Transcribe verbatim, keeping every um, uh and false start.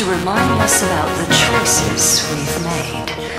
to remind us about the choices we've made.